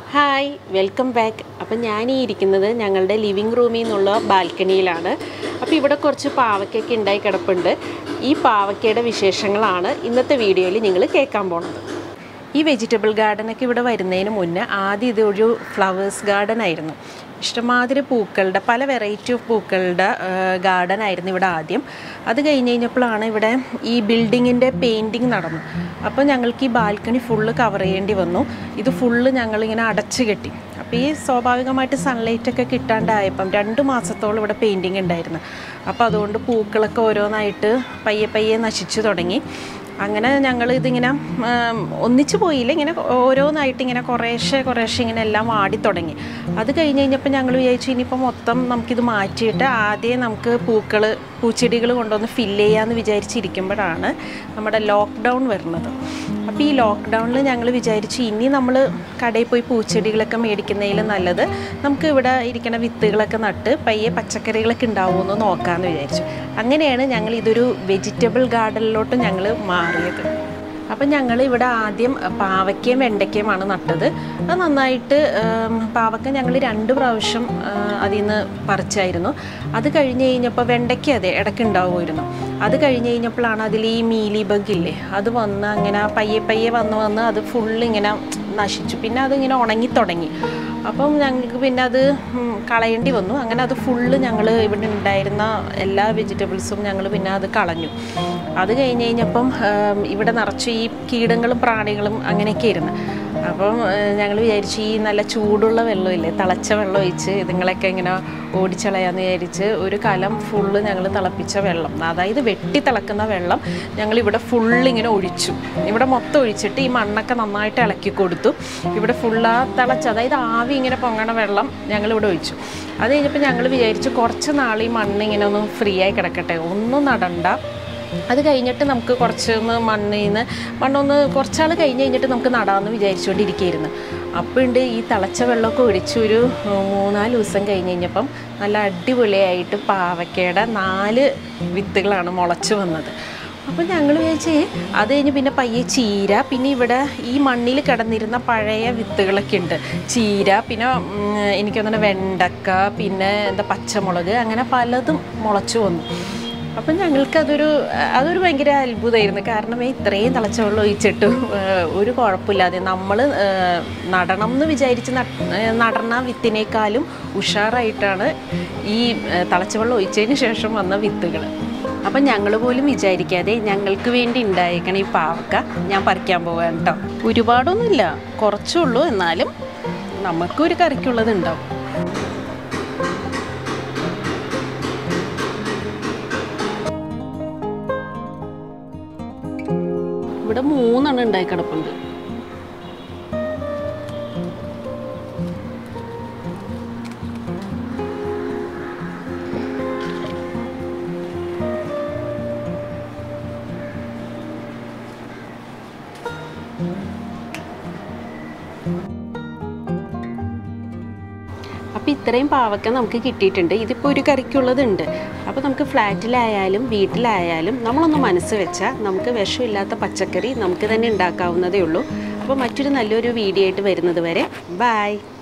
Hi welcome back. അപ്പം ഞാനീ ഇരിക്കുന്നത് ഞങ്ങളുടെ ലിവിങ് റൂമിൽ നിന്നുള്ള ബാൽക്കണിയിലാണ്. അപ്പോൾ ഇവിടെ കുറച്ച് പാവയ്ക്കൊക്കെ ഉണ്ടായി കിടപ്പുണ്ട്. ഈ പാവയ്ക്കയുടെ വിശേഷങ്ങളാണ് ഇന്നത്തെ വീഡിയോയിൽ നിങ്ങൾ കേൾക്കാൻ പോകുന്നത്. ഈ വെജിറ്റബിൾ ഗാർഡനൊക്കെ ഇവിടെ വരുന്നതിന് മുന്നേ ആദ്യം ഇതൊരു ഫ്ലവേഴ്സ് ഗാർഡൻ ആയിരുന്നു. ഇഷ്ടമാതിരി പൂക്കളുടെ പല വെറൈറ്റി ഓഫ് പൂക്കളുടെ ഗാർഡൻ ആയിരുന്നു ഇവിടെ ആദ്യം. അത് കഴിഞ്ഞപ്പോഴാണ് ഇവിടെ ഈ ബിൽഡിങ്ങിൻ്റെ പെയിൻറ്റിങ് നടന്നു. അപ്പോൾ ഞങ്ങൾക്ക് ഈ ബാൽക്കണി ഫുള്ള് കവർ ചെയ്യേണ്ടി വന്നു. ഇത് ഫുള്ള് ഞങ്ങളിങ്ങനെ അടച്ചു കെട്ടി. അപ്പോൾ ഈ സ്വാഭാവികമായിട്ട് സൺലൈറ്റൊക്കെ കിട്ടാണ്ടായപ്പം 2 മാസത്തോളം ഇവിടെ പെയിൻറ്റിങ് ഉണ്ടായിരുന്നു. അപ്പോൾ അതുകൊണ്ട് പൂക്കളൊക്കെ ഓരോന്നായിട്ട് പയ്യെ നശിച്ചു തുടങ്ങി. അങ്ങനെ ഞങ്ങൾ ഇതിങ്ങനെ ഒന്നിച്ചു പോയില്ല, ഇങ്ങനെ ഓരോന്നായിട്ട് ഇങ്ങനെ കുറേശ്ശെ ഇങ്ങനെ എല്ലാം വാടി തുടങ്ങി. അത് കഴിഞ്ഞപ്പോൾ ഞങ്ങൾ വിചാരിച്ചു ഇനിയിപ്പോൾ മൊത്തം നമുക്കിത് മാറ്റിയിട്ട് ആദ്യം നമുക്ക് പൂച്ചെടികൾ കൊണ്ടുവന്ന് ഫില്ല് ചെയ്യാമെന്ന് വിചാരിച്ചിരിക്കുമ്പോഴാണ് നമ്മുടെ ലോക്ക്ഡൗൺ വരുന്നത്. അപ്പോൾ ഈ ലോക്ക്ഡൗണിൽ ഞങ്ങൾ വിചാരിച്ചു ഇനി നമ്മൾ കടയിൽ പോയി പൂച്ചെടികളൊക്കെ മേടിക്കുന്നതിൽ നല്ലത് നമുക്ക് ഇവിടെ ഇരിക്കുന്ന വിത്തുകളൊക്കെ നട്ട് പയ്യെ പച്ചക്കറികളൊക്കെ ഉണ്ടാവുമെന്ന് നോക്കാമെന്ന് വിചാരിച്ചു. അങ്ങനെയാണ് ഞങ്ങൾ ഇതൊരു വെജിറ്റബിൾ ഗാർഡനിലോട്ട് ഞങ്ങൾ മാറിയത്. അപ്പം ഞങ്ങൾ ഇവിടെ ആദ്യം പാവയ്ക്കയും വെണ്ടയ്ക്കയുമാണ് നട്ടത്. അത് നന്നായിട്ട് പാവയ്ക്ക ഞങ്ങൾ 2 പ്രാവശ്യം അതിൽ നിന്ന് പറിച്ചായിരുന്നു. അത് കഴിഞ്ഞപ്പോൾ വെണ്ടയ്ക്ക അതെ ഇടയ്ക്ക് ഉണ്ടാവുമായിരുന്നു. അത് കഴിഞ്ഞപ്പോഴാണ് അതിൽ ഈ മീലി ബഗ് ഇല്ലേ, അത് വന്ന് അങ്ങനെ പയ്യെ വന്ന് അത് ഫുള്ളിങ്ങനെ നശിച്ചു. പിന്നെ അതിങ്ങനെ ഉണങ്ങിത്തുടങ്ങി. അപ്പം ഞങ്ങൾക്ക് പിന്നെ അത് കളയേണ്ടി വന്നു. അങ്ങനെ അത് ഫുള്ള് ഞങ്ങൾ ഇവിടെ ഉണ്ടായിരുന്ന എല്ലാ വെജിറ്റബിൾസും ഞങ്ങൾ പിന്നെ അത് കളഞ്ഞു. അത് കഴിഞ്ഞപ്പം ഇവിടെ നിറച്ച് ഈ കീടങ്ങളും പ്രാണികളും അങ്ങനെയൊക്കെ ആയിരുന്നു. അപ്പം ഞങ്ങൾ വിചാരിച്ചു ഈ നല്ല ചൂടുള്ള വെള്ളമില്ലേ, തിളച്ച വെള്ളം ഒഴിച്ച് ഇതുങ്ങളൊക്കെ ഇങ്ങനെ ഓടിച്ചളയാന്ന് വിചാരിച്ച് ഒരു കലം ഫുള്ള് ഞങ്ങൾ തിളപ്പിച്ച വെള്ളം, അതായത് വെട്ടി തിളക്കുന്ന വെള്ളം ഞങ്ങളിവിടെ ഫുള്ളിങ്ങനെ ഒഴിച്ചു. ഇവിടെ മൊത്തം ഒഴിച്ചിട്ട് ഈ മണ്ണൊക്കെ നന്നായിട്ട് ഇളക്കി കൊടുത്തു. ഇവിടെ ഫുള്ളാ തിളച്ച്, അതായത് ആവി ഇങ്ങനെ പൊങ്ങണ വെള്ളം ഞങ്ങളിവിടെ ഒഴിച്ചു. അത് കഴിഞ്ഞപ്പോൾ ഞങ്ങൾ വിചാരിച്ചു കുറച്ച് നാൾ ഈ മണ്ണ് ഇങ്ങനെ ഒന്ന് ഫ്രീ ആയി കിടക്കട്ടെ, ഒന്നും നടണ്ട. അത് കഴിഞ്ഞിട്ട് നമുക്ക് കുറച്ചൊന്ന് മണ്ണൊന്ന് കുറച്ചാൾ കഴിഞ്ഞിട്ട് നമുക്ക് നടാമെന്ന് വിചാരിച്ചുകൊണ്ടിരിക്കുകയായിരുന്നു. അപ്പോൾ ഈ തിളച്ച വെള്ളമൊക്കെ ഒഴിച്ച് ഒരു 3-4 ദിവസം കഴിഞ്ഞപ്പം നല്ല അടിപൊളിയായിട്ട് പാവയ്ക്കയുടെ 4 വിത്തുകളാണ് മുളച്ച് വന്നത്. അപ്പോൾ ഞങ്ങൾ വിചാരിച്ച് അത് കഴിഞ്ഞ് പിന്നെ പയ്യെ ചീര, പിന്നെ ഇവിടെ ഈ മണ്ണിൽ കിടന്നിരുന്ന പഴയ വിത്തുകളൊക്കെ ഉണ്ട്. ചീര, പിന്നെ എനിക്ക് തോന്നുന്നു വെണ്ടക്ക, പിന്നെ പച്ചമുളക്, അങ്ങനെ പലതും മുളച്ചു വന്നു. അപ്പം ഞങ്ങൾക്കതൊരു ഭയങ്കര അത്ഭുതമായിരുന്നു. കാരണം ഇത്രയും തിളച്ച വെള്ളം ഒഴിച്ചിട്ടും ഒരു കുഴപ്പമില്ലാതെ നമ്മൾ നടണം എന്ന് വിചാരിച്ച് നടണ വിത്തിനേക്കാളും ഉഷാറായിട്ടാണ് ഈ തിളച്ച വെള്ളം ഒഴിച്ചതിന് ശേഷം വന്ന വിത്തുകൾ. അപ്പം ഞങ്ങൾ പോലും വിചാരിക്കാതെ ഞങ്ങൾക്ക് വേണ്ടി ഉണ്ടായേക്കണ ഈ പാവക്ക ഞാൻ പറിക്കാൻ പോകാൻ കേട്ടോ. ഒരുപാടൊന്നുമില്ല, കുറച്ചുള്ളൂ, എന്നാലും നമുക്കൊരു കറിക്കുള്ളത് ഉണ്ടാവും. ഇവിടെ 3 ഉണ്ടായി കിടപ്പുണ്ട്. അപ്പോൾ ഇത്രയും പാവക്ക നമുക്ക് കിട്ടിയിട്ടുണ്ട്. ഇതിപ്പോൾ ഒരു കറിക്കുള്ളതുണ്ട്. അപ്പോൾ നമുക്ക് ഫ്ലാറ്റിലായാലും വീട്ടിലായാലും നമ്മളൊന്ന് മനസ്സ് വെച്ചാൽ നമുക്ക് വിഷമില്ലാത്ത പച്ചക്കറി നമുക്ക് തന്നെ ഉണ്ടാക്കാവുന്നതേ ഉള്ളൂ. അപ്പോൾ മറ്റൊരു നല്ലൊരു വീഡിയോ ആയിട്ട് വരുന്നത് വരെ ബൈ.